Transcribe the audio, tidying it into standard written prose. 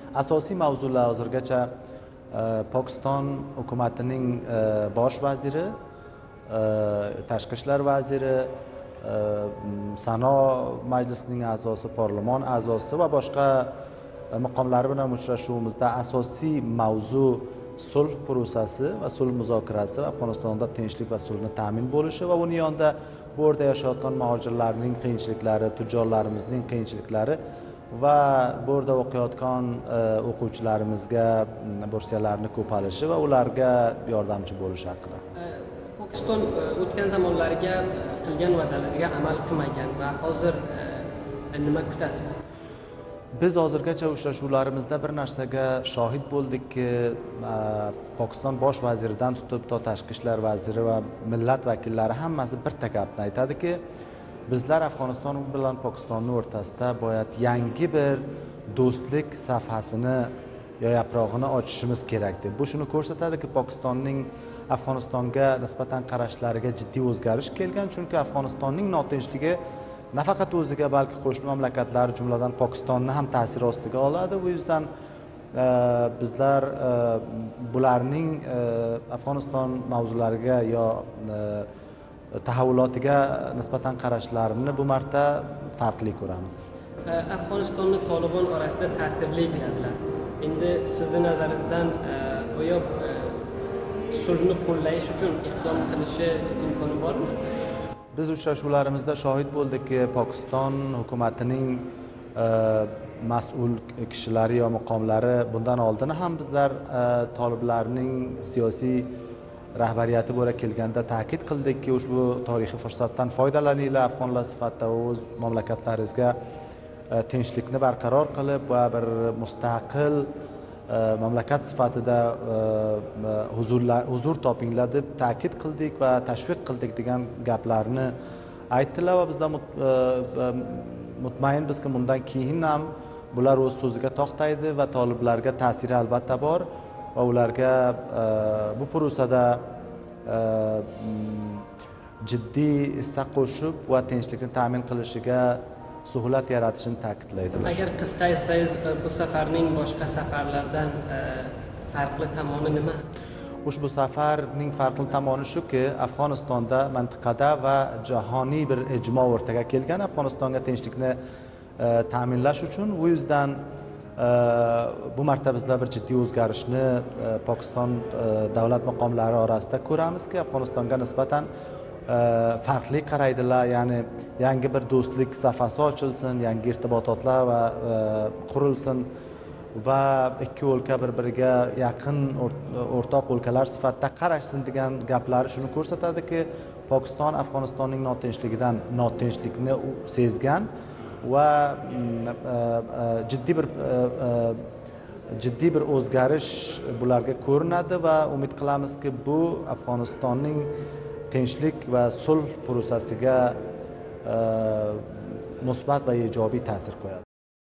asosiy mavzular hozirgacha Pokiston hukumatining bosh vaziri, tashqi ishlar vaziri, Sanoat majlisining a'zosi, parlament a'zosi va boshqa maqomlari bilan uchrashuvimizda asosiy mavzu sulh prosesi va sulh muzokarasi, Afg'onistonda tinchlik va sulhni ta'min bo'lishi va uning yonida bu yerda yashayotgan muhojirlarning qiyinchiliklari, tujjorlarimizning qiyinchiliklari va bu yerda o'qiyotgan o'quvchilarimizga bursiyalarni ko'payilishi va ularga yordamchi bo'lish haqida. Pokiston o'tgan zamonlarga qilgan va'dalariga amal qilmagan va hozir nima kutasiz? Biz hozirgacha uchrashuvlarimizda bir narsaga shohid bo'ldikki, Pokiston bosh vaziridan tutib to tashqi ishlar vaziri va millat vakillari hammasi bitta gapni aytadiki, bizlar Afg'oniston bilan Pokistonni o'rtasida boyat yangi bir do'stlik safhasini yo yaprog'ini ochishimiz kerak deb. Bu shuni ko'rsatadiki, Pokistonning Afg'onistonga nisbatan qarashlariga jiddiy o'zgarish kelgan, chunki Afg'onistonning notinchligi nafaqat o'ziga, balki qo'shni mamlakatlar, jumladan Pokistonni ham ta'sir ostiga oladi. Bu yuzdan bizlar bularning Afg'oniston mavzulariga yo tahavvulotiga nisbatan qarashlarini bu marta farqli ko'ramiz. Afg'onistonni Tolibon orasida ta'sirli biladilar. Endi sizning nazaringizdan go'yo sulhni qo'llash uchun iqdom qilishi imkoni bormi? Biz uchrashuvlarimizda shohid bo'ldikki, Pokiston hukumatining mas'ul kishilari yo muqomlari bundan oldin ham bizlar toliblarning siyosiy rahbariyati bo'la kelganda ta'kid qildikki, ushbu tarixiy fursatdan foydalaninglar, afg'onlar sifatida o'z mamlakatlaringizga tinchlikni barqaror qilib va bir mustaqil mamlakat sifatida huzur topinglar deb ta'kid qildik va tashviq qildik degan gaplarni aytdilar va bizlar mutmainbizki, bundan keyin ham bular o'z so'ziga to'xtaydi va toliblarga ta'siri albatta bor va ularga bu prosesda jiddiy hissa qo'shib va tinchlikni ta'min qilishiga suhlat yaratishini ta'kidlaydi. Agar qisqa aytsangiz, bu safarning boshqa safarlardan farqli tomoni nima? Ushbu safarning farqli tomoni shuki, Afg'onistonda, mantiqada va jahoniy bir ijmo o'rtaga kelgan. Afg'onistonga tinchlikni ta'minlash uchun u yuzdan bu marta bizlar bir jiddiy o'zgarishni Pokiston davlat maqomlari orasida ko'ramizki, Afg'onistonga nisbatan farqli qaraydilar, ya'ni yangi bir do'stlik safhasi ochilsin, yangi irtibotlar va qurilsin va ikki o'lka bir-biriga yaqin o'rtoq o'lkalar sifatida qarashsin degan gaplari shuni ko'rsatadiki, Pokiston Afg'onistonning notinchlikni sezgan va jiddiy bir o'zgarish bularga ko'rinadi va umid qilamizki, bu Afg'onistonning tinchlik va sulh prosesiga musbat va ijobiy ta'sir qo'yadi.